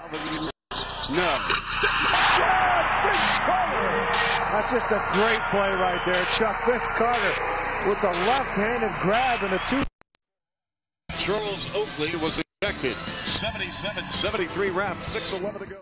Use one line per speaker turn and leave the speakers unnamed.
No.
Vince Carter. That's just a great play right there. Chuck Vince Carter with the left-handed grab and a two.
Charles Oakley was ejected. 77-73 wrap, 6:11 to go.